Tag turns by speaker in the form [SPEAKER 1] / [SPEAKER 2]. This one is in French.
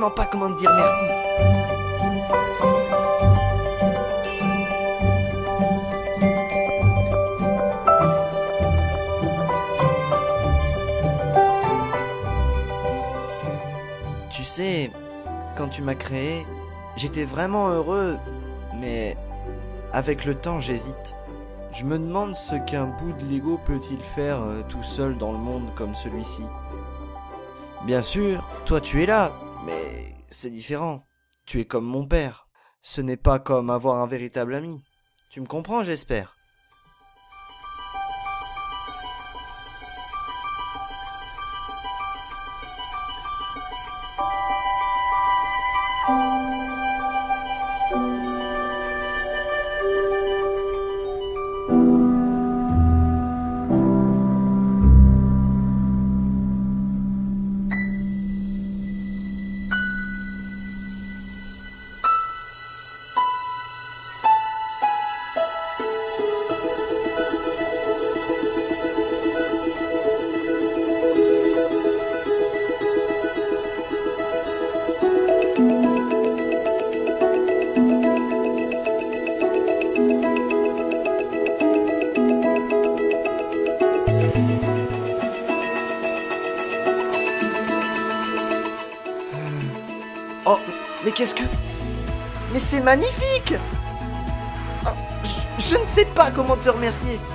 [SPEAKER 1] vraiment pas comment te dire merci. Tu sais, quand tu m'as créé, j'étais vraiment heureux, mais avec le temps j'hésite. Je me demande ce qu'un bout de Lego peut-il faire tout seul dans le monde comme celui-ci. Bien sûr, toi tu es là, mais c'est différent. Tu es comme mon père. Ce n'est pas comme avoir un véritable ami. Tu me comprends, j'espère. Oh, mais qu'est-ce que... Mais c'est magnifique! Oh, je ne sais pas comment te remercier.